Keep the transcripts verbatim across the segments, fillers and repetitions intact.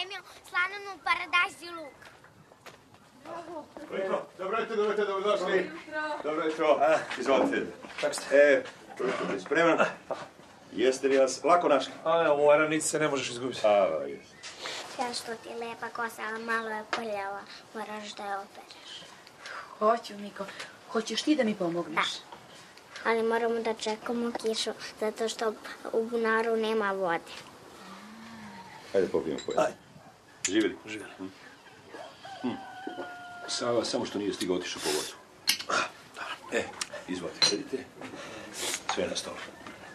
pripremio slaninu, paradajz i luk. Dobro jutro, dobro jutro, dobrodošli. Dobro jutro. Izvolite. E, spreman? Jeste li vas lako našli? A, u ovoj ravnici se ne možeš izgubiti. A, jes. Ja što ti je lepa kosa, ali malo je prljava. Moraš da je opereš. Hoću, Miko. Hoćeš ti da mi pomogneš? Da. Ali moramo da čekamo kišu, zato što u bunaru nema vode. Hajde popijemo pojede. Ajde. Živjeli? Živjeli. Hm. Hm. Sava, samo što nije stigao, otišao po vodu. Dobro. E, izvolite, vidite. Sve na stolu.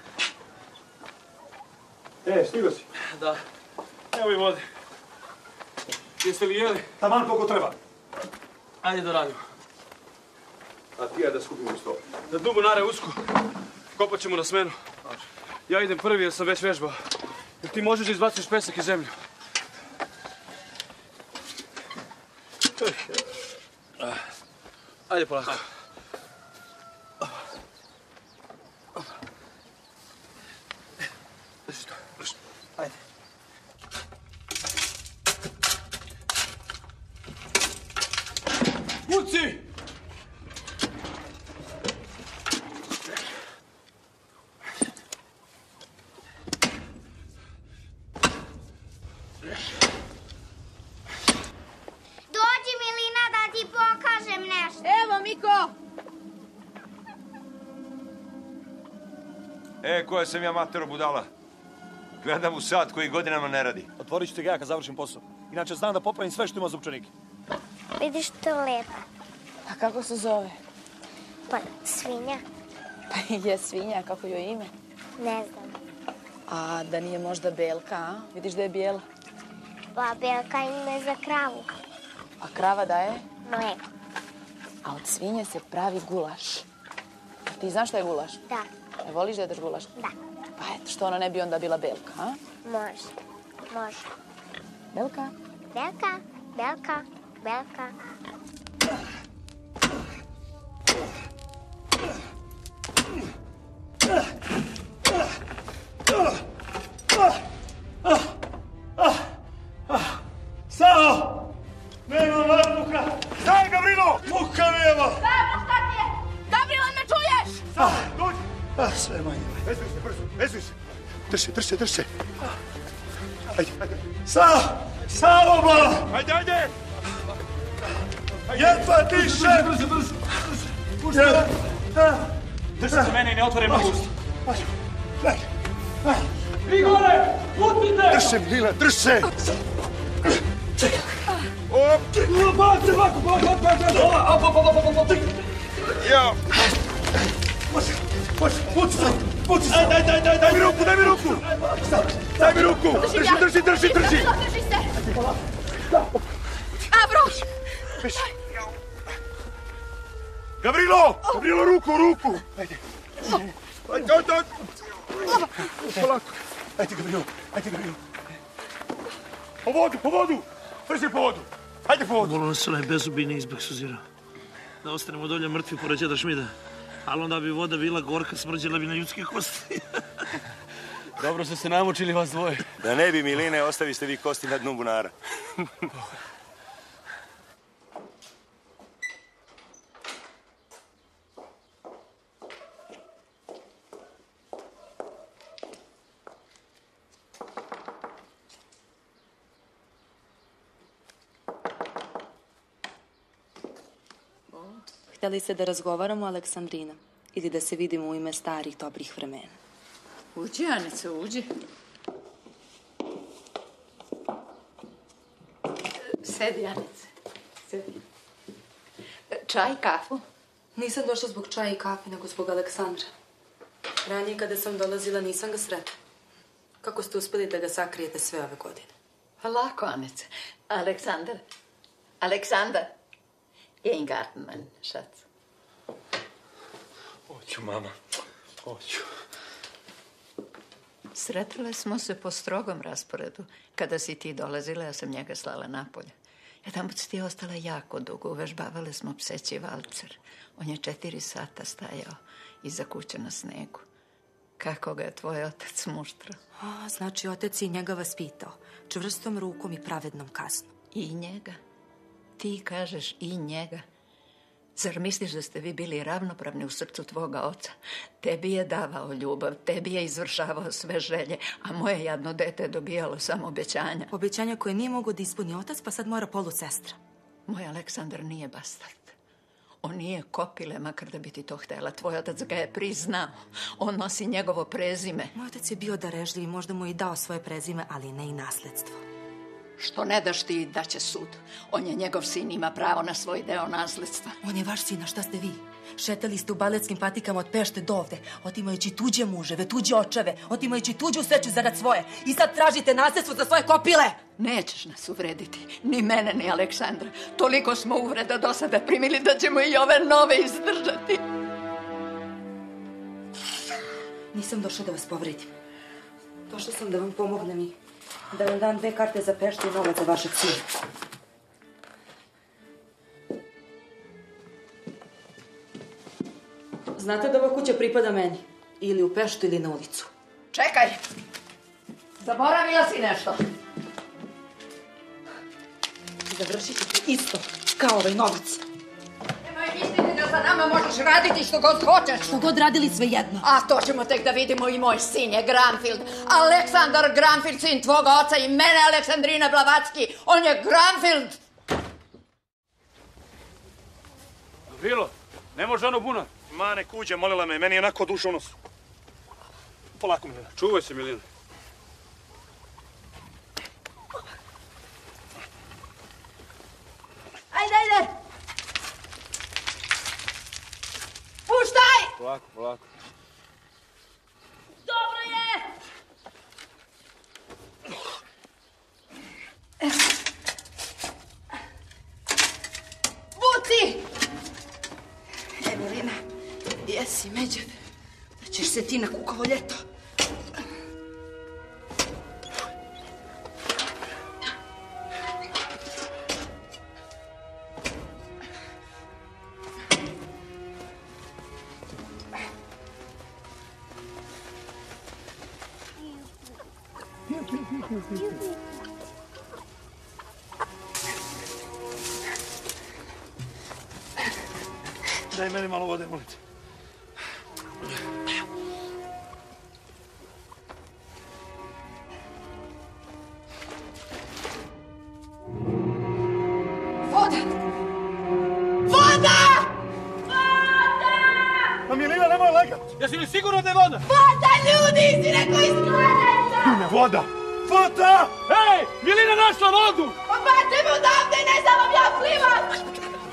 E, stigao si? Da. Evo i vode. Jeste li jeli? Taman koliko treba. Ajde da radimo. A ti ja da skupimo stol. Na dnu bunara je usko. Kopat ćemo na smenu. Ja idem prvi jer sam već vežbao. Jer ti možeš da izbaciš pesak i zemlju. Ajde polako. Ajde. Vuci! Dođi, Milina, da ti pokažem nešto. Evo, Miko! E, koja sam ja matero budala. Gledam u sat koji godinama ne radi. Otvorit ću te ga ja kad završim posao. Inače znam da popravim sve što ima zupčanike. Vidiš, to je lepo. A kako se zove? Pa, svinja? Pa je svinja, kako joj ime? Ne znam. A da nije možda Belka, a? Vidiš da je bijela. Pa, Belka ime za kravu. A krava daje? Mleko. A od svinje se pravi gulaš. Ti znaš šta je gulaš? Da. Ne voliš da jedeš gulaš? Da. Pa eto, što ona ne bi onda bila Belka, a? Može. Može. Belka? Belka, Belka, Belka. Sao! Nema vazduha! Staj, Gavrilo! Muka nema! Samo, šta ti je? Gavrilo, me čuješ? Sao, dođi! A, sve manje. Vezuj se, brzo, vezuj se. Drži, drži, drži. Ajde, ajde. Sao! Sao, ba! Ajde, ajde! Jedva diše! Brzo, brzo, brzo. Drži se mene i ne otvorem na usta. Ajde, ajde. Vi gore! Putnite! Drži se, Milina, drži se! Čekaj. Op! Baci, ovako, baci, baci, baci! Op, op, op, op, op! Ja! Može, može, puci se, puci se! Daj, daj, daj, daj mi ruku, daj mi ruku! Daj mi ruku! Drži, drži, drži, drži! Drži se! Abro! Više. Gavrilo! Gavrilo, ruku, ruku! Ajde. Ajde, ajde, ajde! Polako. Ajde, Gavrilo, ajde, Gavrilo. Po vodu, po vodu! Brže po vodu! Ajde po vodu! Volno se onaj bezubini izbeg suzira. Da ostanemo dolje mrtvi pored djeda Šmida. Ali onda bi voda bila gorka, smrđela bi na ljudske kosti. Dobro ste se namučili vas dvoje. Da ne bi, Miline, ostaviste vi kosti na dnu bunara. Htjeli ste da razgovaramo, Aleksandrina? Ili da se vidimo u ime starih, dobrih vremena? Uđi, Anice, uđi. Sedi, Anice. Sedi. Čaj, kafu? Nisam došla zbog čaja i kafe, nego zbog Aleksandra. Ranije kada sam dolazila nisam ga sretla. Kako ste uspjeli da ga sakrijete sve ove godine? Pa lako, Anice. Aleksandar. Aleksandar. En garten, mein Schatz. Hoću, mama. Hoću. Sretale smo se po strogom rasporedu. Kada si ti dolazila, ja sam njega slala napolje. Jedan put si ti ostala jako dugo. Uvežbavali smo pseći valcer. On je četiri sata stajao iza kuće na snegu. Kako ga je tvoj otac muštra? A, znači, otac je njega vaspitao. Čvrstom rukom i pravednom kaznom. I njega? Ti kažeš i njega? Zar misliš da ste vi bili ravnopravni u srcu tvoga oca? Tebi je davao ljubav, tebi je izvršavao sve želje, a moje jadno dete je dobijalo samo obećanja. Obećanja koje nije mogao da ispuni otac, pa sad mora polusestra. Moj Aleksandar nije bastard. On nije Kopile, makar da bi ti to htjela. Tvoj otac ga je priznao. On nosi njegovo prezime. Moj otac je bio darežljiv i možda mu je i dao svoje prezime, ali ne i nasledstvo. Što ne daš ti, da će sud. On je njegov sin, ima pravo na svoj deo nasledstva. On je vaš sin, a šta ste vi? Šetali ste u baletskim patikama od Pešte do ovde, otimajući tuđe muževe, tuđe očeve, otimajući tuđu sreću zarad svoje. I sad tražite nasledstvo za svoje kopile! Nećeš nas uvrediti, ni mene, ni Aleksandra. Toliko smo uvreda do sada primili da ćemo i ove nove izdržati. Nisam došla da vas povredim. Došla sam da vam pomognem i da vam dam dve karte za Peštu i novac za vašeg sina. Znate da ova kuća pripada meni? Ili u Peštu ili na ulicu. Čekaj! Zaboravila si nešto. Završit ćete isto kao ovaj novac. Nemoj misliti da sa nama možeš raditi što god hoćeš. Što god radili sve jedno. A to ćemo tek da vidimo. I moj sin je Granfield. Aleksandar Granfield, sin tvoga oca i mene, Aleksandrina Blavatsky. On je Granfield. Bilo, ne može ono bunar. Mane kuđe, molila me, meni je onako duša u nosu. Polako, Milina. Čuvaj se, Milina. Ajde, ajde! Puštaj! Polako, polako. Dobro je! Buci! Emilina, jesi međed. Da ćeš se ti na kukovo ljeto. Daj meni malo vode, molim te. Voda! Voda! Pa Milina, nemoj legat! Jesi li sigurno da je voda? Voda, ljudi! Si neko isklanajte! Voda! Voda! Ej, Milina našla vodu! Pobacite me odavde i ne znam vam ja plivat!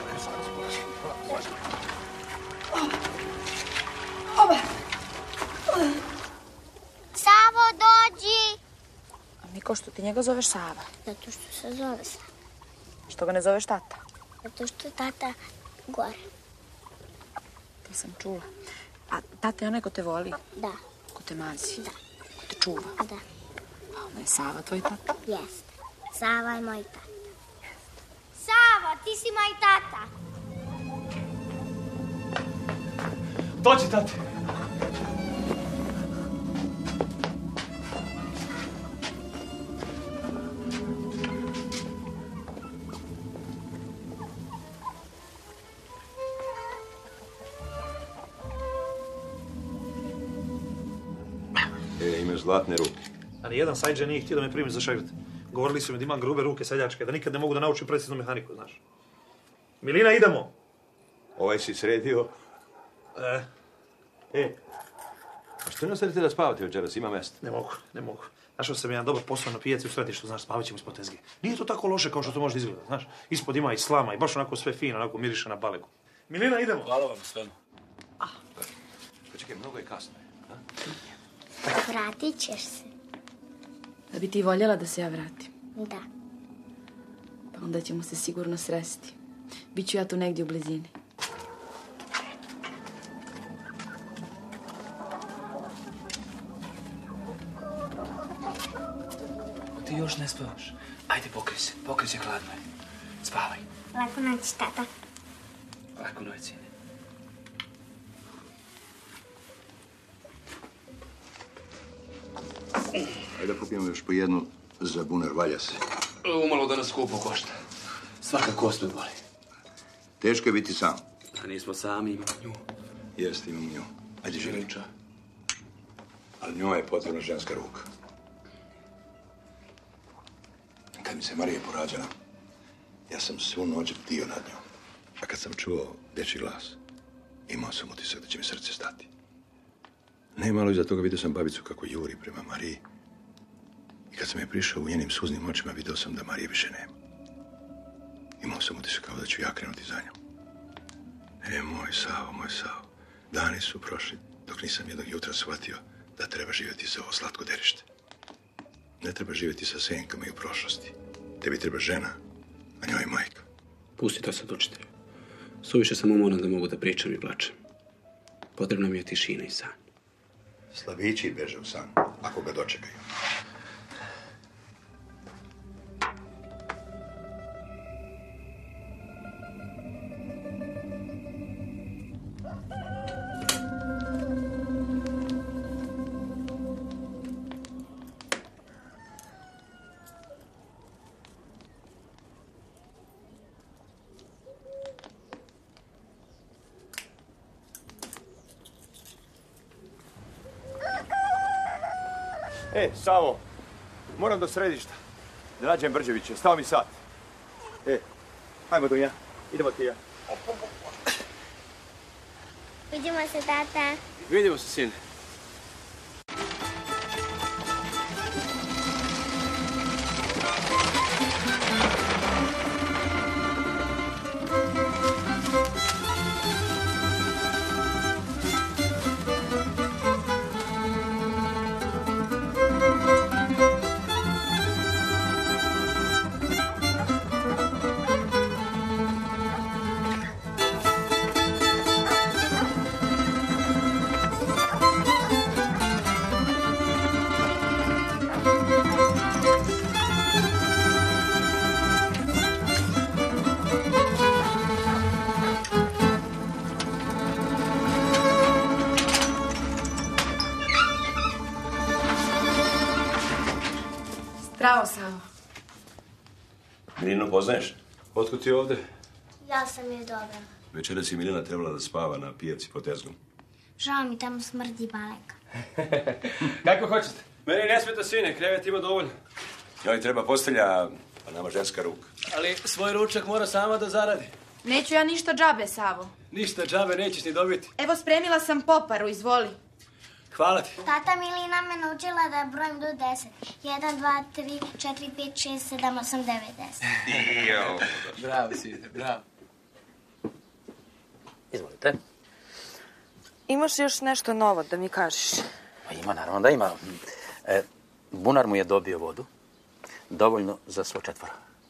Savo, dođi! A Miko, što ti njega zoveš Sava? Zato što se zove Sava. Što ga ne zoveš tata? Zato što je tata gore. Ti sam čula. A tata je onaj ko te voli? Da, Ko te mazi? da, Ko te čuva? da, A onda je Sava tvoj tata? jeste. Sava je moj tata. Sava, ti si moj tata. Dođi, tate. E, imaš zlatne ruke. A nijedan sajđa nije htio da me primi za šegrt. Govorili su mi da imam grube ruke seljačke, da nikad ne mogu da naučim preciznu mehaniku, znaš. Milina, idemo! Ovaj si sredio. E, E, a što ne ostavite da spavate večeras? Ima mesta. ne mogu, ne mogu. Našao sam jedan dobar posao na pijaci u Središtu, znaš, spavat ćemo ispod tezge. Nije to tako loše kao što to može izgledati, znaš. Ispod ima i slama i baš onako sve fino, onako miriše na balegu. Milina, idemo! Hvala vam sve. Pa čekaj, mnogo je kasno. A? Vratit ćeš se. Da bi ti voljela da se ja vratim. Da. Pa onda ćemo se sigurno sresti. Biću ja tu negdje u blizini. Ti još ne spavaš. Ajde, pokrij se. Pokrij se, hladno je. Spavaj. Laku noć, tata. Laku noć, sine. Ajde da kupimo još po jednu za bunar, valja se. Umalo da nas skupo košta. Svaka kost me boli. Teško je biti sam. A nismo sami, imamo nju. Jeste, imamo nju. Ajde, želim. Ali njoj je potrebna ženska ruka. Kad mi se Marija porađala, ja sam svu noć bdio nad njom. A kad sam čuo dečji glas, imao sam utisak da će mi srce stati. Ne malo iza toga vidio sam babicu kako juri prema Mariji. I kad sam je prišao u njenim suznim očima, vidio sam da Marije više nema. Imao sam utisak kao da ću ja krenuti za njom. E, moj Savo, moj Savo, dani su prošli dok nisam jednog jutra shvatio da treba živjeti za ovo slatko derište. Ne treba živjeti sa senkama i u prošlosti. Tebi treba žena, a njoj je majka. Pusti to sad, učitelju. Suviše sam umoran da mogu da pričam i plačem. Potrebna mi je tišina i san. Slabići beže u san, ako ga dočekaju. E, Savo, moram do središta. Da nađem Brđevića, stao mi sat. E, ajmo Dunja, idemo ti ja. Vidimo se, tata. Vidimo se, sine. Bravo, Savo. Milinu poznaješ? Otkud ti ovdje? Ja sam je dobra. Večeras je Milina trebala da spava na pijaci pod tezgom. Žao mi, tamo smrdi baleka. Kako hoćete? Meni ne smeta, sine, krevet ima dovoljno. Njoj treba postelja, a nama ženska ruka. Ali svoj ručak mora sama da zaradi. Neću ja ništa džabe, Savo. Ništa džabe nećeš ni dobiti. Evo, spremila sam poparu, izvoli. Hvala ti. Tata Milina me naučila da brojim do deset. Jedan, dva, tri, četiri, pet, šest, sedam, osam, devet, deset. Bravo, sine, bravo. Izvolite. Imaš još nešto novo da mi kažeš? Pa ima, naravno da ima. E, bunar mu je dobio vodu. Dovoljno za svo četvoro.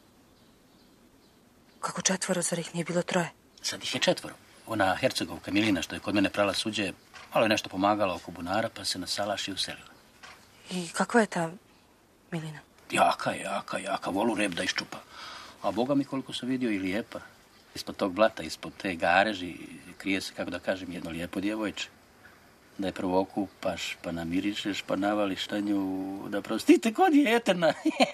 Kako četvoro, zar ih nije bilo troje? Sad ih je četvoro. Ona hercegovka Milina što je kod mene prala suđe, malo je nešto pomagala oko bunara, pa se na salaš i uselila. I kakva je ta Milina? Jaka, jaka, jaka. Volu rep da iščupa. A boga mi koliko sam vidio i lijepa. Ispod tog blata, ispod te gareži, krije se, kako da kažem, jedno lijepo djevojče. Da je prvo okupaš, pa namirišeš, pa navališ na nju, da prostite kod je eterna.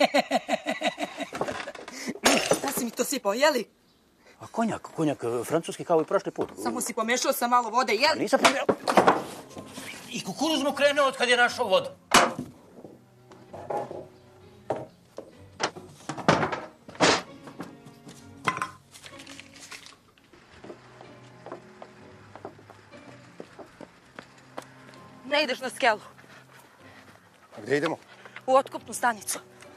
Šta si mi to sipao, jeli? A konjak, konjak, francuski kao i prošli put. Samo si pomešao sa malo vode, jeli? Nisam pomešao. I kukuruznu krenuo od kad je našao vodu. Ne ideš na skelu. A gdje idemo? U otkupnu stanicu.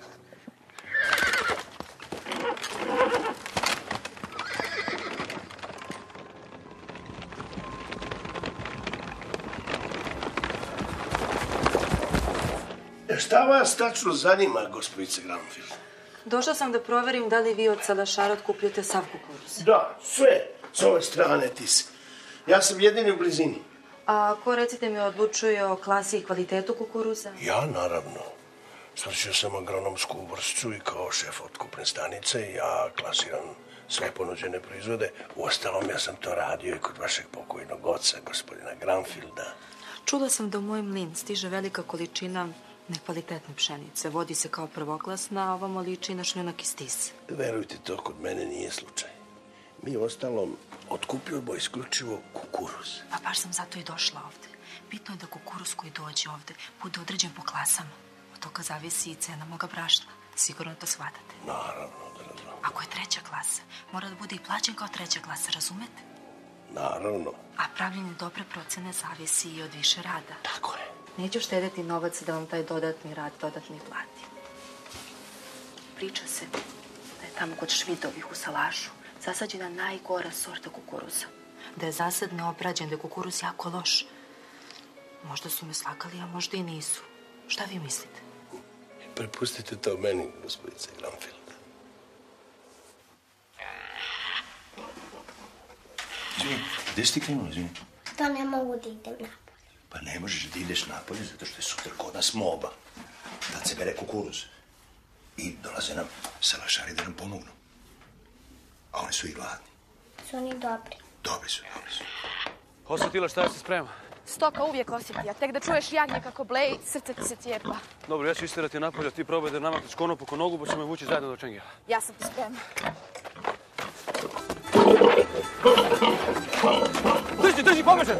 Šta vas tačno zanima, gospođice Granfield? Došla sam da proverim da li vi od Salašara otkupljujete sav kukuruz. Da, sve s ove strane ti si. Ja sam jedini u blizini. A ko, recite mi, odlučuje o klasi i kvalitetu kukuruza? Ja, naravno. Svršio sam agronomsku vršću i kao šef otkupne stanice ja klasiram sve ponuđene proizvode. Uostalom, ja sam to radio i kod vašeg pokojnog oca, gospodina Granfielda. Čula sam da u moj mlin stiže velika količina Nekvalitetne pšenice. Vodi se kao prvoklasna, a ovamo liči na šljunak iz tise. Verujte, to kod mene nije slučaj. Mi ostalom otkupljujemo isključivo kukuruz. Pa baš sam zato i došla ovde. Bitno je da kukuruz koji dođe ovde bude određen po klasama. Od toga zavisi i cena moga brašna. Sigurno to shvatate. Naravno da razumem. Ako je treća klasa, mora da bude i plaćen kao treća klasa, razumete? Naravno. A pravljenje dobre procene zavisi i od više rada. Tako je. Neću štedeti novac da vam taj dodatni rad dodatni plati. Priča se da je tamo kod Švidovih u Salašu zasađena najgora sorta kukuruza. Da je zasad neobrađen, da je kukuruz jako loš. Možda su me slagali, a možda i nisu. Šta vi mislite? Prepustite to meni, gospodice Granfield. Izvini, gde si ti krenula, izvini? To ne mogu da idem napolje. Pa ne možeš da ideš napolje zato što je sutra kod nas moba. Tad se bere kukuruz. I dolaze nam salašari da nam pomognu. A oni su i gladni. Su oni dobri. Dobri su, dobri su. Osjetila šta je se sprema? Stoka uvijek osjeti, a tek da čuješ jagnje kako bleji, srce ti se cijepa. Dobro, ja ću istirati napolje, ti probaj da namakneš konop oko nogu, pa ćemo je vući zajedno do Čengela. Ja sam ti spremna. Drži, drži, pobeže!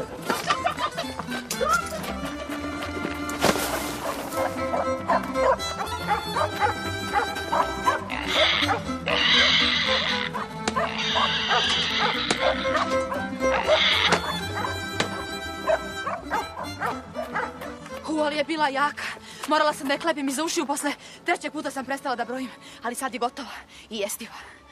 U, ali je bila jaka. Morala sam da je klepim iza ušiju, posle trećeg puta sam prestala da brojim. Ali sad je gotova i jestiva.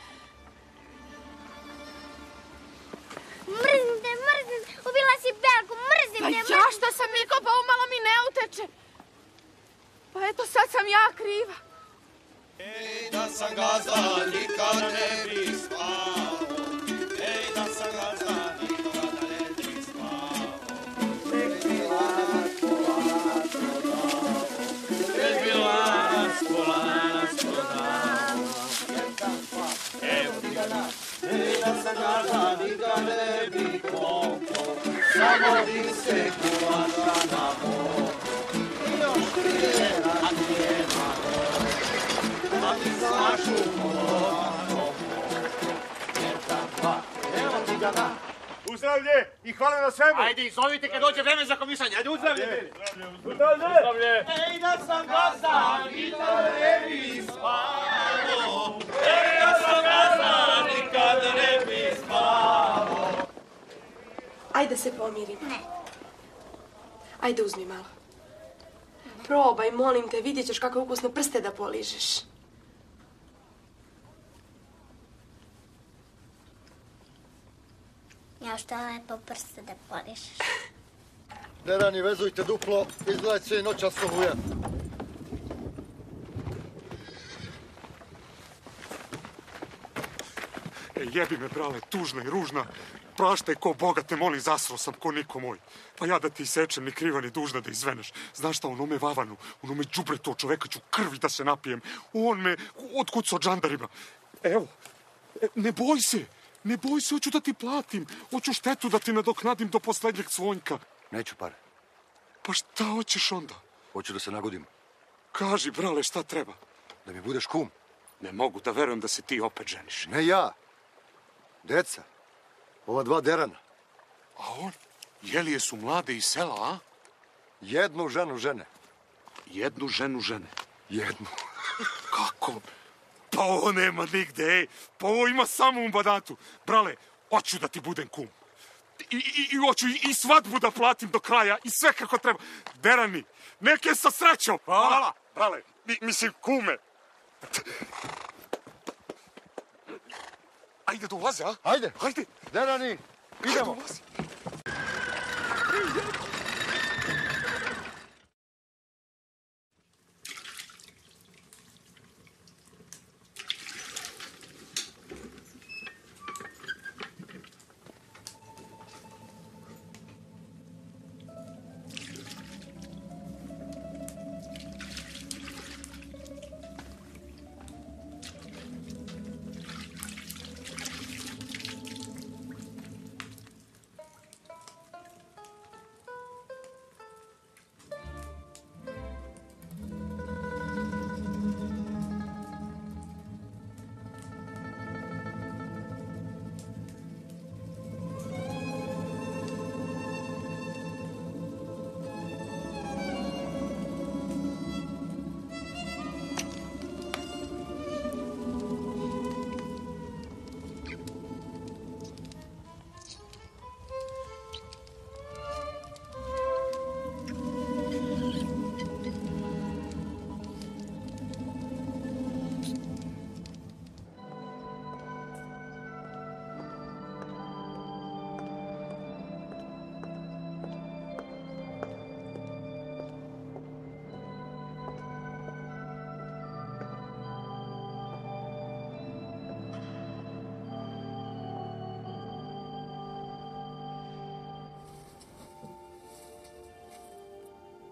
Mrzim te, mrzim. Ubila si Belku, mrzim te, Pa mrzim. ja što sam Miko, pa umalo mi ne uteče. Pa eto, sad sam ja kriva. Ej, da sam gazda, nikad ne bi spao. Ej, da sam gazda, nikad ne bi spao. Nek mi lanac polanac prodao. Nek mi lanac polanac prodao. Evo ti ga na. Ej, da sam gazda, nikad ne bi kopao. Samo bi se kulaša na boku. I još prije na tijema. A ti slašu mogu. Jer takva, evo ti ga na. Uzdravlje i hvala na svemu. Ajde, zovite kad dođe vreme za komisanje. Ajde, uzdravlje. Uzdravlje. Ej, da sam gazda, nikad ne bi spavao. Ej, da sam gazda, nikad ne bi spavao. Ajde se pomirim. Ne. Ajde uzmi malo. Probaj, molim te, vidjet ćeš kako ukusno prste da poližeš. Ja što lepo prste da polišeš. Derani, vezujte duplo, izgledaj se noća sobuja. E, jebi me, brale, tužna i ružna. Praštaj ko Boga te molim, zasro sam ko niko moj. Pa ja da ti sečem, ni kriva ni dužna da izveneš. Znaš šta, onome Vavanu, onome đubretu od čoveka ću krvi da se napijem. On me otkucao džandarima. Evo, e, ne boj se, ne boj se, hoću da ti platim. Hoću štetu da ti nadoknadim do poslednjeg cvonjka. Neću pare. Pa šta hoćeš onda? Hoću da se nagodim. Kaži, brale, šta treba? Da mi budeš kum. Ne mogu da verujem da se ti opet ženiš. Ne ja. Deca. Ova dva Derana. A on? Jelije su mlade iz sela, a? Jednu ženu žene. Jednu ženu žene? Jednu. Kako? Pa ovo nema nigde, ej. Pa ovo ima samo u Badatu. Brale, hoću da ti budem kum. I, i, i hoću i, i svadbu da platim do kraja i sve kako treba. Derani, neke sa srećom. Hvala. Brale, mi, mislim kume. Ajde da ulaze, a? Ajde. Ajde. Derani, idemo.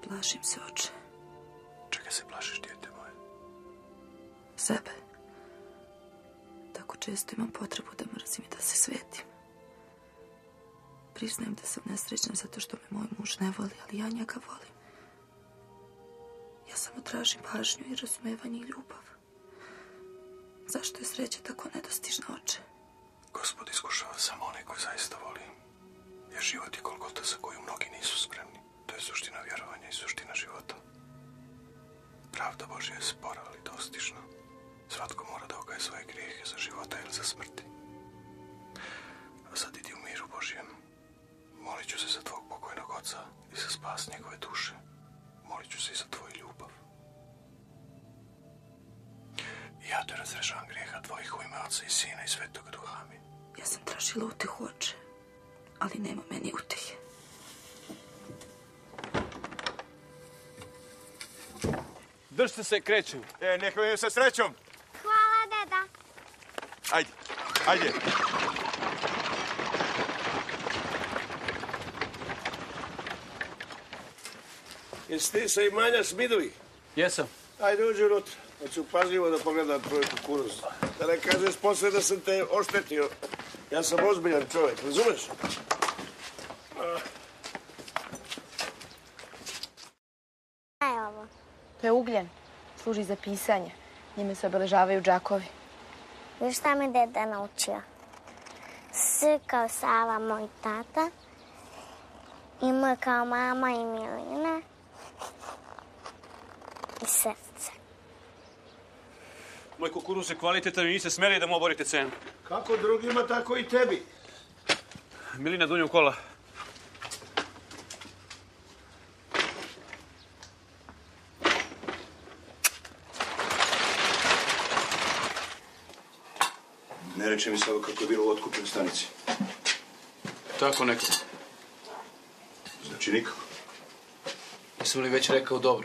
Plašim se, oče. Čega se plašiš, dijete moje? Sebe. Tako često imam potrebu da mrzim i da se svetim. Priznajem da sam nesrećna zato što me moj muž ne voli, ali ja njega volim. Ja samo tražim pažnju i razumevanje i ljubav. Zašto je sreća tako nedostižna, oče? Gospod iskušava samo one koje zaista voli. Jer život je golgota za koju mnogi nisu spremni. To je suština vjerovanja i suština života. Pravda Božja je spora, ali dostižna. Svatko mora da okaje svoje grijehe za života ili za smrti. A sad idi u miru Božjem. Molit ću se za tvog pokojnog oca i za spas njegove duše. Molit ću se i za tvoju ljubav. Ja te razrešavam grijeha tvojih u ime Oca i Sina i Svetoga Duha. Amin. Ja sam tražila utehu, oče, ali nema meni utehe. Držite se, krećem. E, neka vidim sa srećom. Hvala, deda. Ajde, ajde. Jesi ti sa imanja Smidovi? Jesam. Ajde, uđi unutra. Hoću pažljivo da pogledam tvoj kukuruz. Da ne kažeš posle da sam te oštetio. Ja sam ozbiljan čovjek, razumeš? Šta je ovo? To je ugljen. Služi za pisanje. Njime se obeležavaju džakovi. Viš šta me deda naučio? S kao Sava, moj tata. I M kao mama i Milina. I srce. Moj kukuruz je kvalitetan i niste smeli da mu oborite cenu. Kako drugima, tako i tebi. Milina, dunju kola. Ne reče mi se ovo kako je bilo u otkupnoj stanici. Tako neko. Znači nikako. Nisam li već rekao dobro?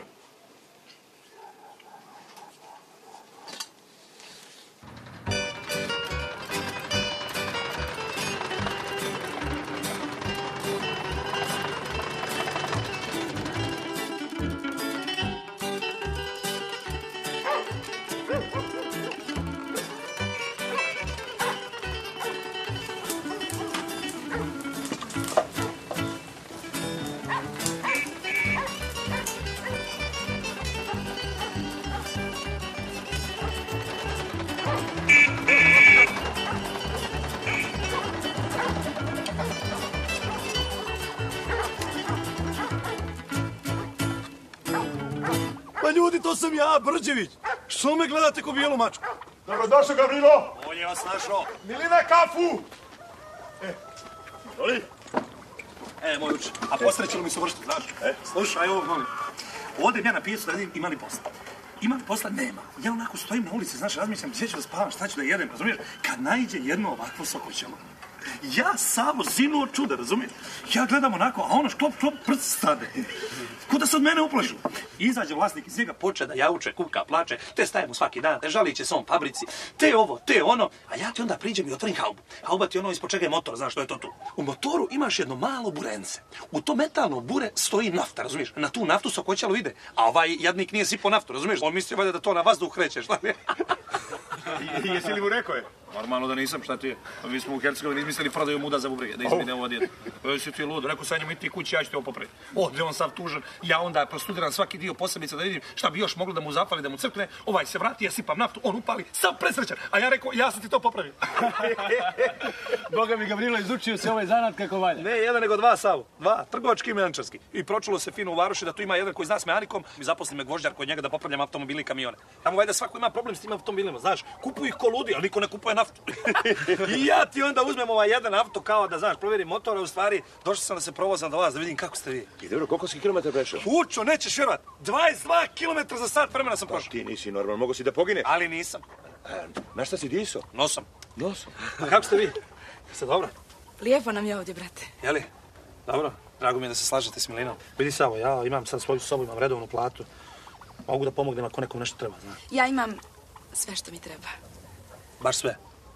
Pa ljudi, to sam ja, Brđević. Što me gledate ko bijelu mačku? Dobrodošao, Gavrilo. On je vas našao. Milina, kafu. E, doli. E, moj uče, a posrećilo mi se vršiti, znaš? E, slušaj ovo, molim. Odem ja na pijecu da vidim ima li posla. Ima li posla? Nema. Ja onako stojim na ulici, znaš, razmišljam gdje ću da spavam, šta ću da jedem, razumiješ? Kad naiđe jedno ovakvo sokoćelo. Ja samo zinu od čuda, razumiješ? Ja gledam onako, a ono šklop, šklop, prst stade. Ko da se od mene uplašu. Izađe vlasnik iz njega, poče da jauče, kuka, plače, te staje mu svaki dan, te žali će se on fabrici, te ovo, te ono, a ja ti onda priđem i otvorim haubu. Hauba ti ono ispod čega je motor, znaš što je to tu. U motoru imaš jedno malo burence. U to metalno bure stoji nafta, razumiješ? Na tu naftu sokoćalo ide, a ovaj jadnik nije sipao naftu, razumiješ? On misli valjda da to na vazduh kreće, šta li je? Jesi li mu rekao je? Normalno da nisam, šta ti je? Mi smo u Hercegovini izmislili prodaju muda za bubrege, da izmine ovo djede. Jesi ti lud, rekao sam njemu idi ti kući, ja ću te ovo popraviti. Ovdje on sav tužan, ja onda prostudiram svaki dio posebice da vidim šta bi još moglo da mu zapali, da mu crkne, ovaj se vrati, ja sipam naftu, on upali, sam presrećan, a ja rekao, ja sam ti to popravio. Boga mi, Gavrilo, izučio se ovaj zanat kako valja. Ne, jedan nego dva, Savu. Dva, trgovački i menadžerski. I pročulo se fino u Varoši da tu ima jedan koji zna s mehanikom i zaposli me gvožđar kod njega da popravljam automobili i kamione. Tamo valjda svako ima problem s tim automobilima, znaš, kupuju ih ko ludi, ali niko ne kupuje naftu. I ja ti onda uzmem ovaj jedan auto kao da, znaš, provjerim motor, a u stvari došao sam da se provozam do vas, da vidim kako ste vi. I dobro, koliko si kilometra prešao? Učo, nećeš vjerovat, dvadeset dva kilometra za sat vremena sam prošao. Ti nisi normalno, mogo si da pogine. Ali nisam. Na šta si diso? Nosom. Nosom? A kako ste vi? Jeste dobro? Lijepo nam je ovdje, brate. Jeli? Dobro, drago mi je da se slažete s Milinom. Vidi Savo, ja imam sad svoju sobu, imam redovnu platu. Mogu da pomognem ako nekom nešto treba, znaš. Ja imam sve što mi treba. Baš sve?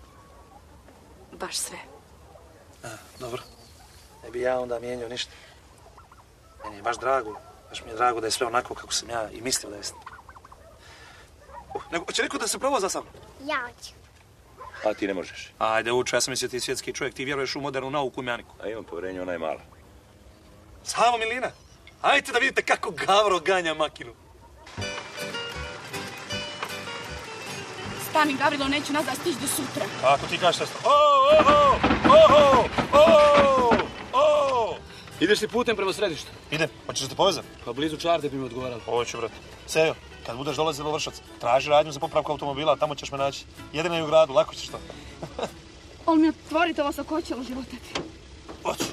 Baš sve. A, dobro. Ne bi ja onda mijenjao ništa. Meni je baš drago Baš mi je drago da je sve onako kako sam ja i mislio da je. Uh, nego, hoće neko da se provoza sa mnom? Ja hoću. A ti ne možeš. Ajde, uče, ja sam mislio ti svjetski čovjek, ti vjeruješ u modernu nauku i mehaniku. A imam povjerenje, ona je mala. Samo Milina, ajde da vidite kako Gavro ganja makinu. Stani, Gavrilo, neću nazad stići do sutra. Ako ti kažeš sestro. O, oho, oho, oho, oho. Ideš li putem prema središtu? Idem, hoćeš da te povezam? Pa blizu Čarde bi mi odgovaralo. Hoću, brate. Sejo, kad budeš dolazio do Vršac, traži radnju za popravku automobila, tamo ćeš me naći. Jedina je u gradu, lako ćeš to. Ol mi otvorite ovo sokoćelo životati. Hoću.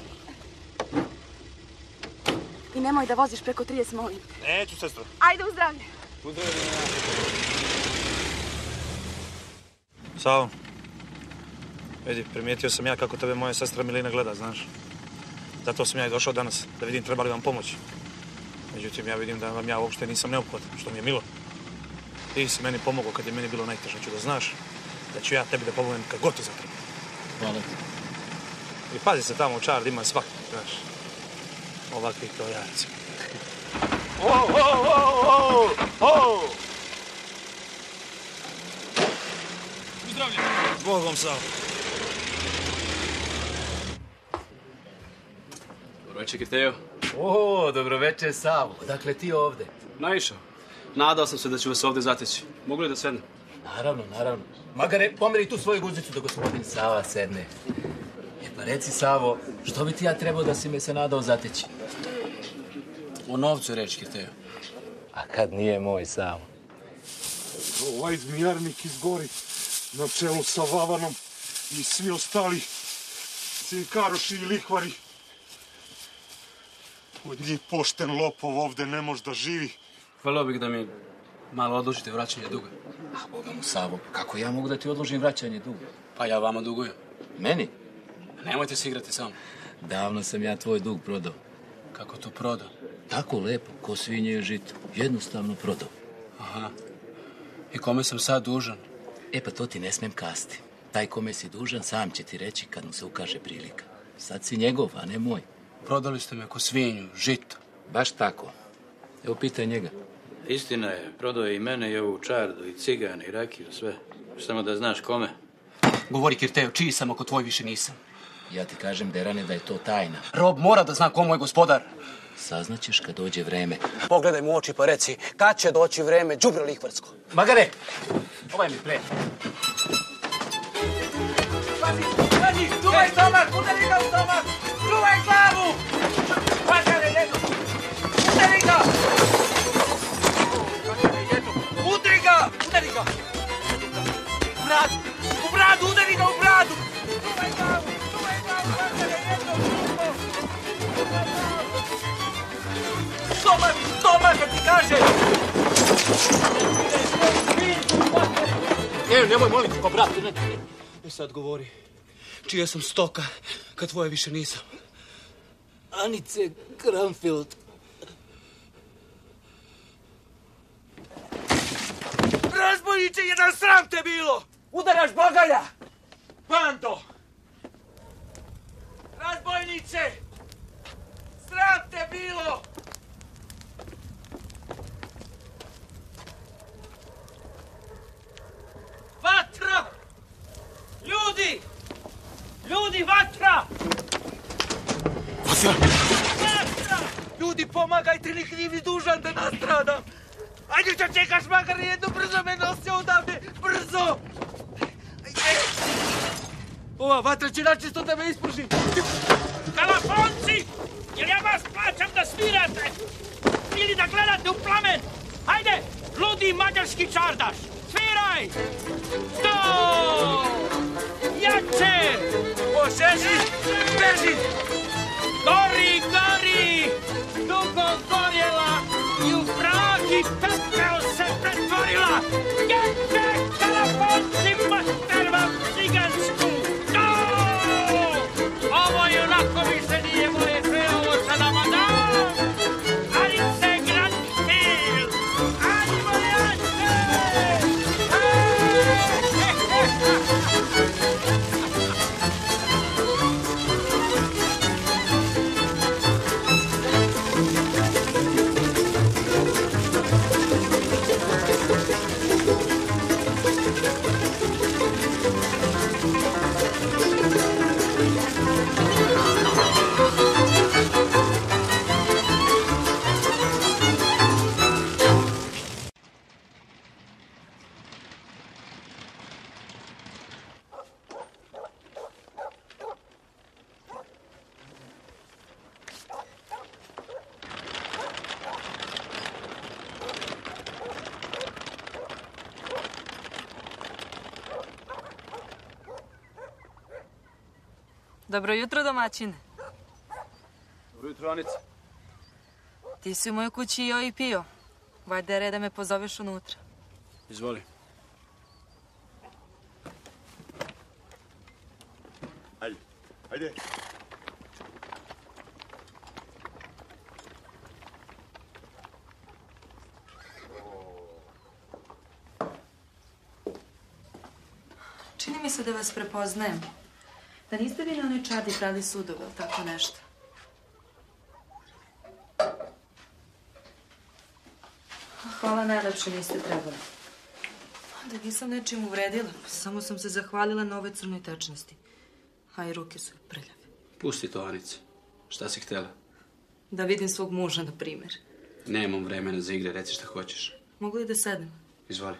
I nemoj da voziš preko trideset, molim. Neću, sestro. Ajde u zdravlje. U zdravlje. Savo, vidi, primijetio sam ja kako tebe moja sestra Milina gleda, znaš. Zato sam ja i došao danas, da vidim treba li vam pomoći. Međutim, ja vidim da vam ja uopšte nisam neophodan, što mi je milo. Ti si meni pomogao kad je meni bilo najteže, ću da znaš da ću ja tebi da pomognem kad god ti zatreba. Hvala ti. I pazi se tamo u Čardi, ima svaki, znaš. Ovakvih kao ja, recimo. O, o, o, o, o! Zdravlje. Bogom, Savo. Dobro večer, Kirtejo. O, dobro večer, Savo. Dakle, ti ovde? Naišao. Nadao sam se da ću vas ovdje zateći. Mogu li da sednem? Naravno, naravno. Magare, pomeri tu svoju guzicu da gospodin Sava sedne. E pa reci, Savo, što bi ti ja trebao da si me se nadao zateći? O novcu reč, Kirtejo. A kad nije moj, Savo? Ovaj zmijarnik izgori na čelu sa Vavanom i svi ostali cinkaroši i lihvari. Od njih pošten lopov ovde ne može da živi. Hvalio bih da mi malo odložite vraćanje duga. A Boga mu, Savo, kako ja mogu da ti odložim vraćanje duga? Pa ja vama dugujem. Meni? Nemojte se igrati sam. Davno sam ja tvoj dug prodao. Kako to prodao? Tako lepo, ko svinje i žito. Jednostavno prodao. Aha. I kome sam sad dužan? E pa to ti ne smem kasti. Taj kome si dužan sam će ti reći kad mu se ukaže prilika. Sad si njegov, a ne moj. Prodali ste me ko svinju, žito. Baš tako. Evo pitaj njega. Istina je, prodao je i mene i ovu Čardu, i cigane, i rakiju, sve. Samo da znaš kome. Govori, Kirtejo, čiji sam ako tvoj više nisam. Ja ti kažem, Derane, da je to tajna. Rob mora da zna ko mu je gospodar. Saznaćeš kad dođe vreme. Pogledaj mu u oči pa reci, kad će doći vreme, đubre lihvarsko. Magare! Ovaj mi pre. Pazi, pazi, čuvaj stomak, udari ga u stomak! Čuvaj glavu! Magare, jedu! Udari ga! Magare, jedu! Udari ga! Udari ga! U bradu! U bradu, udari ga u bradu! Čuvaj glavu! Čuvaj glavu! Magare, jedu! Stomak! Stomak, kad ti kažem! Ne, nemoj, molim te, ko brat, ne, ne. E sad govori, čija sam stoka, kad tvoje više nisam. Anice Kranfield. Razbojniče, jedan sram te bilo! Udaraš bagalja! Bando! Razbojniče! Sram te bilo! Vatra! Ljudi! Ljudi, vatra! Vatra! Vatra! Ljudi, pomagajte, nik nije mi dužan da nastradam! Ajde, što čekaš, makar jedno, brzo me nosi odavde! Brzo! Ajde! Ova vatra će načisto da me ispruži! Kalafonci! Jel ja vas plaćam da svirate? Ili da gledate u plamen? Ajde, ludi mađarski čardaš! Sviraj! Sto! Jače! Poseži! Beži! Gori, gori! Dugo gorjela i u prah i pepeo se pretvorila! Jače! Kalafonci, mater vam cigansku! Sto! Ovo je onako više nije moje sve, ovo se nama da! Alice Grandfield! Ajmo, jače! Dobro jutro, domaćine. Dobro jutro, Anica. Ti si u mojoj kući jeo i pio. Valjda je red da me pozoveš unutra. Izvoli. Ajde, ajde. Čini mi se da vas prepoznajem. Da niste vi na onoj čardi prali sudove, ili tako nešto? Hvala, najlepše niste trebali. Da nisam nečim uvredila. Samo sam se zahvalila na ovoj crnoj tečnosti. A i ruke su prljave. Pusti to, Anice. Šta si htjela? Da vidim svog muža, na primjer. Nemam vremena za igre, reci šta hoćeš. Mogu li da sedem? Izvoli.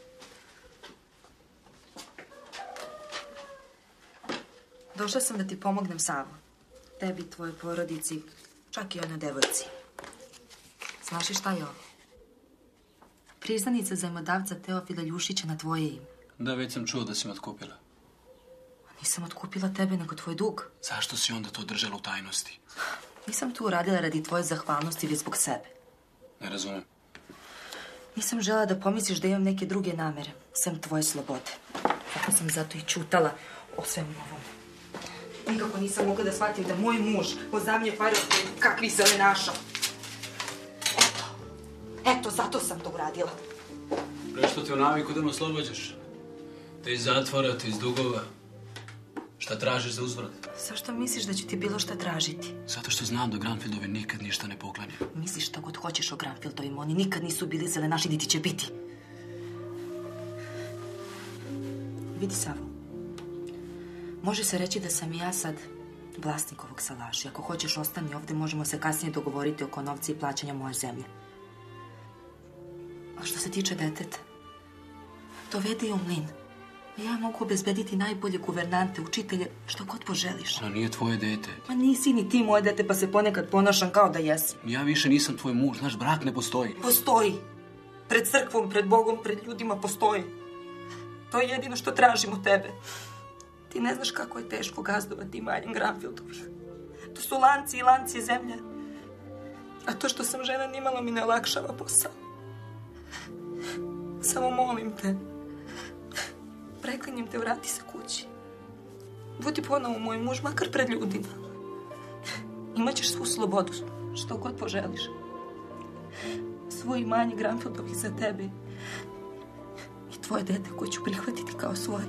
Došla sam da ti pomognem, Savo. Tebi, tvojoj porodici, čak i onoj devojci. Znaš li šta je ovo? Priznanica zajmodavca Teofila Ljušića na tvoje ime. Da, već sam čuo da si me otkupila. Nisam otkupila tebe, nego tvoj dug. Zašto si onda to držala u tajnosti? Nisam tu uradila radi tvoje zahvalnosti ili zbog sebe. Ne razumem. Nisam žela da pomisliš da imam neke druge namere, sem tvoje slobode. Tako sam zato i čutala o svemu ovom. Nikako nisam mogla da shvatim da moj muž ozamlje pare od kakvih zelenaša. Eto, eto, zato sam to uradila. Prešto te u naviku da me oslobađaš? Te iz zatvora, te iz dugova. Šta tražiš za uzvrat? Zašto misliš da ću ti bilo šta tražiti? Zato što znam da Granfieldovi nikad ništa ne poklanjaju. Misliš šta god hoćeš o Granfieldovima, oni nikad nisu bili zelenaši, niti će biti. Vidi, Savo, može se reći da sam i ja sad vlasnik ovog salaša. Ako hoćeš ostani ovde, možemo se kasnije dogovoriti oko novca i plaćanja moje zemlje. A što se tiče deteta, dovedi je u mlin. Ja mogu obezbediti najbolje guvernante, učitelje, što god poželiš. Ono nije tvoje dete. Ma nisi ni ti moje dete, pa se ponekad ponašam kao da jesi. Ja više nisam tvoj muž, znaš, brak ne postoji. Postoji. Pred crkvom, pred Bogom, pred ljudima postoji. To je jedino što tražim od tebe. Ti ne znaš kako je teško gazdovati imanjem Granfieldovih. To su lanci i lanci zemlje. A to što sam žena nimalo mi ne olakšava posao. Samo molim te, preklinjem te, vrati se kući. Budi ponovo moj muž, makar pred ljudima. Imaćeš svu slobodu, što god poželiš. Svo imanje Granfieldovih za tebe i tvoje dete koje ću prihvatiti kao svoje.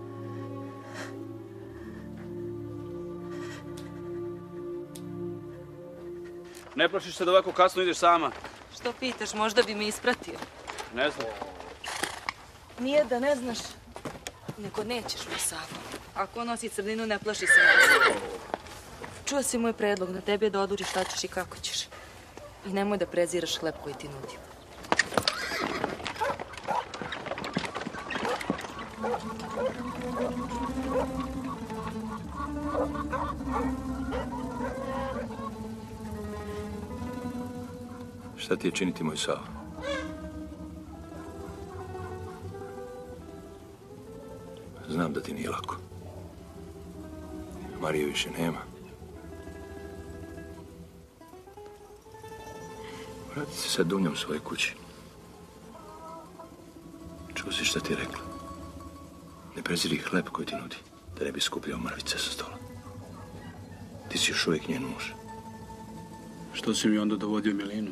Ne plašiš se da ovako kasno ideš sama? Što pitaš, možda bi me ispratio. Ne znam. Nije da ne znaš, nego nećeš me, Savo. Ako on nosi crninu, ne plaši se nas. Čuo si moj predlog, na tebi je da odlučiš šta ćeš i kako ćeš. I nemoj da preziraš hleb koji ti nudim. Šta ti je činiti, moj Savo? Znam da ti nije lako. Marije više nema. Vrati se sa Dunjom u svojoj kući. Čuo si šta ti je rekla? Ne preziri hleb koji ti nudi, da ne bi skupljao mrvice sa stola. Ti si još uvijek njen muž. Što si mi onda dovodio Milinu?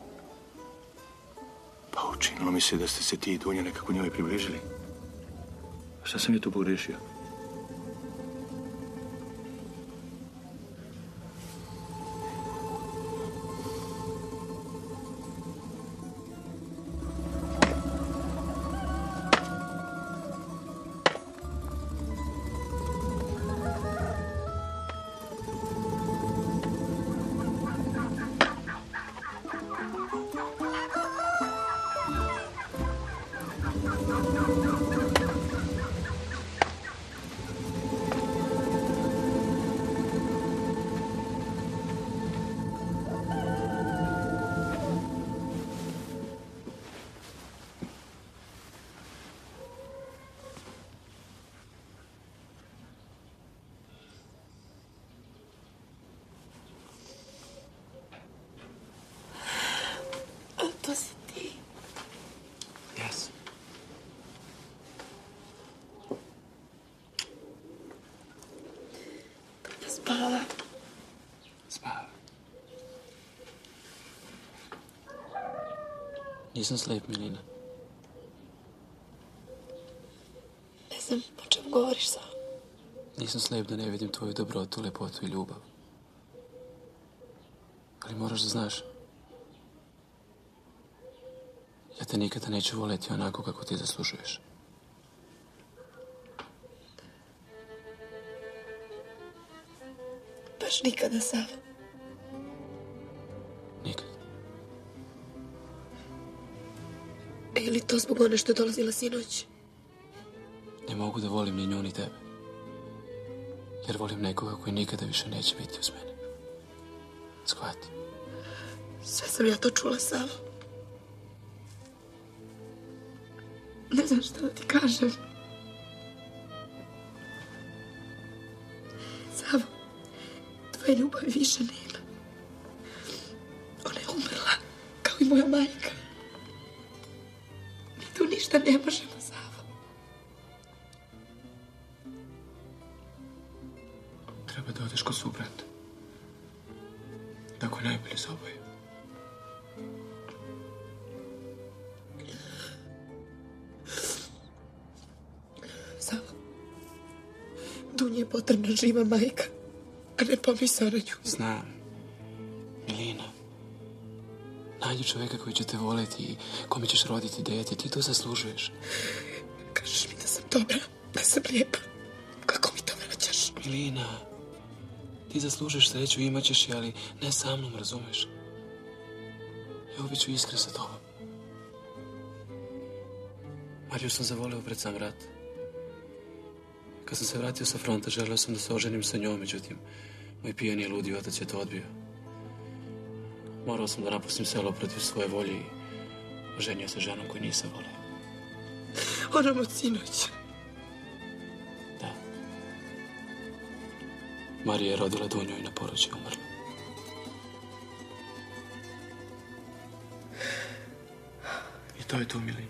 Pa učinilo mi se da ste se ti i Dunja nekako njoj približili. Šta sam je tu pogriješio? nisam slijep, Milina. Ne znam o čem govoriš, Savo. Nisam slijep da ne vidim tvoju dobrotu, lepotu i ljubav. Ali moraš da znaš. Ja te nikada neću voljeti onako kako ti zaslužuješ. Baš nikada, Savo. Nikad. E, ili to zbog one što je dolazila sinoć? Ne mogu da volim ni nju ni tebe. Jer volim nekoga koji nikada više neće biti uz mene. Shvati. Sve sam ja to čula, Savo. Ne znam šta da ti kažem. Savo, tvoje ljubavi više nema. Ona je umrla, kao i moja majka. Mi tu ništa ne možemo, Savo. Treba da odeš kod subrata. Tako je najbolje za oboje. Savo, Dunji je potrebna živa majka, a ne pomisao na nju. Znam. Milina. Najdi čovjeka koji će te voljeti i kome ćeš roditi dete. Ti to zaslužuješ. Kažeš mi da sam dobra, da sam lijepa. Kako mi to vraćaš? Milina. Ti zaslužuješ sreću, imat ćeš je, ali ne sa mnom, razumeš? Ja uvijek ću iskren sa tobom. Mariju sam zavolio pred sam rat. Kad sam se vratio sa fronta, želeo sam da se oženim sa njom, međutim, moj pijani i ludi otac je to odbio. Morao sam da napustim selo protiv svoje volje i oženio se ženom koju nisam volio. Onom od sinoć. Marija je rodila Dunju i na porođaju umrla. I to je to, Milina.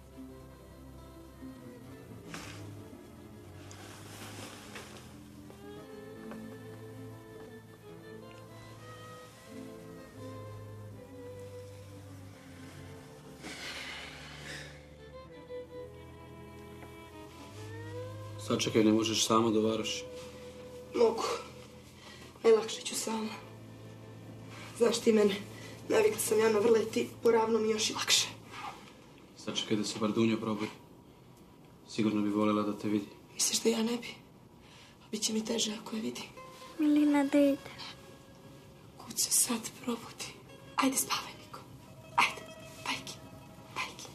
Sačekaj, ne možeš sama da varaš. Mogu. Najlakše ću sama. Znaš ti mene, navikla sam ja na vrleti, poravno mi još i lakše. Sačekaj da se bar Dunja probudi. Sigurno bi voljela da te vidi. Misliš da ja ne bi? Biće mi teže ako je vidim. Milina, da ide. Kud se sad probudi? Ajde, spavaj, Niko. Ajde, bajki, bajki.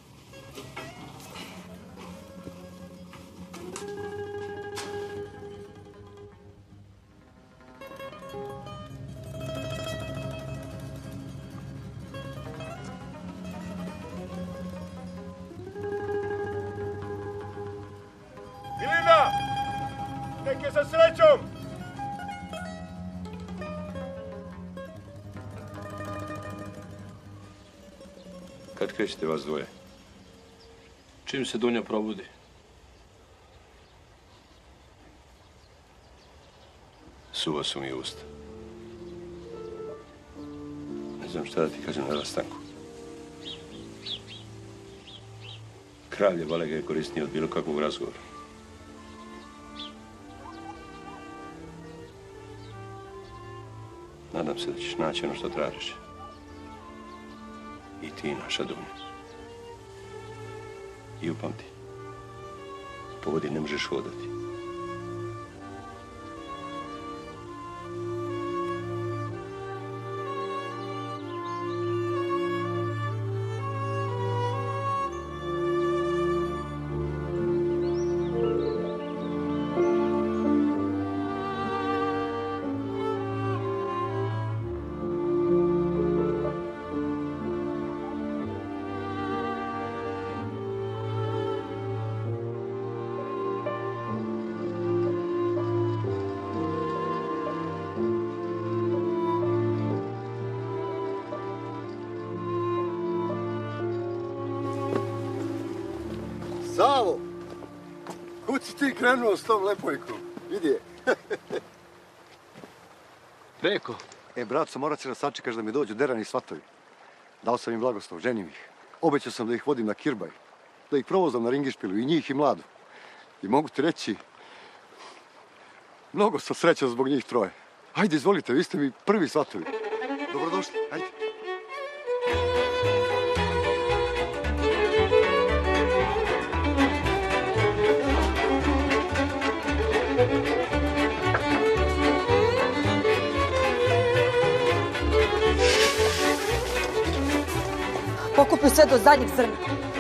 Milina! Nek je sa srećom! Kad krećete vas dvoje? Čim se Dunja probudi. Suva su mi usta. Ne znam šta da ti kažem na rastanku. Kralj je valjda je korisniji od bilo kakvog razgovora. Nadam se da ćeš naći ono što tražiš. I ti, naša Dunja. I upamti. Po vodi ne možeš hodati. Savo! Kud si ti krenuo s tom lepojkom? Vidi je. Reko. E, brat, sam morat se da sačekaš da mi dođu derani svatovi. Dao sam im blagoslov, ženim ih. Obećao sam da ih vodim na kirbaj, da ih provozam na ringišpilu, i njih i mladu. I mogu ti reći, mnogo sam srećan zbog njih troje. Hajde, izvolite, vi ste mi prvi svatovi. Dobrodošli, hajde. Pokupi sve do zadnjeg zrna.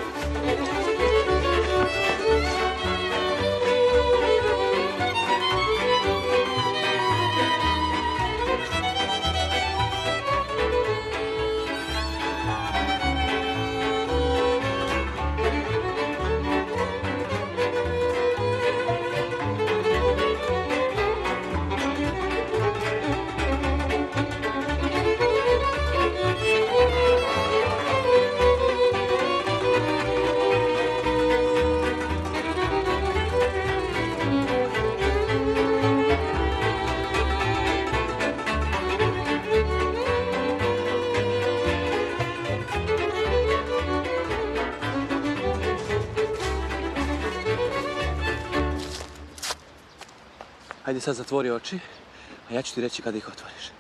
Hajde sad zatvori oči, a ja ću ti reći kada ih otvoriš.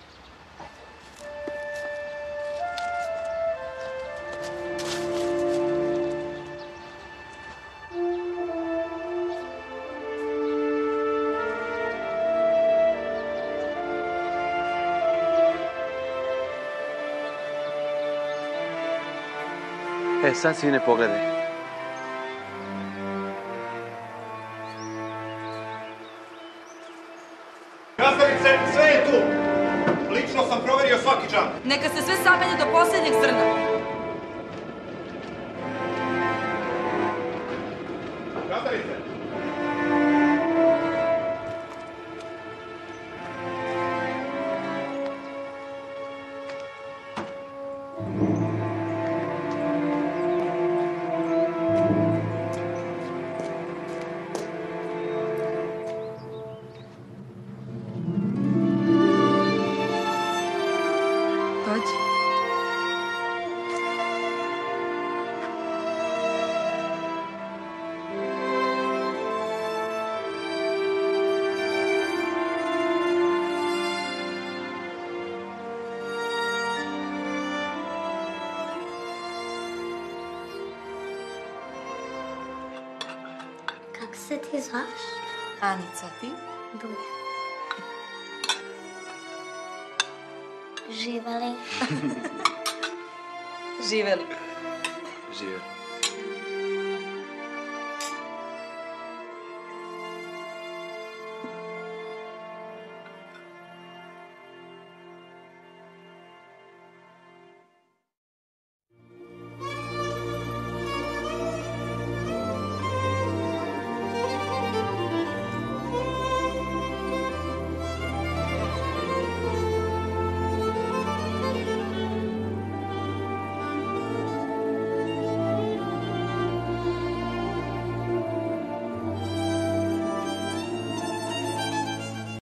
E, sad sine pogledaj. Nastavice, sve je tu. Lično sam proverio svaki džak. Neka se sve samelje do posljednjeg zrna. Nastavice. Dođi. Kako se ti zvaš? Anica, ti? Dunja. Živeli. Živeli. Živeli.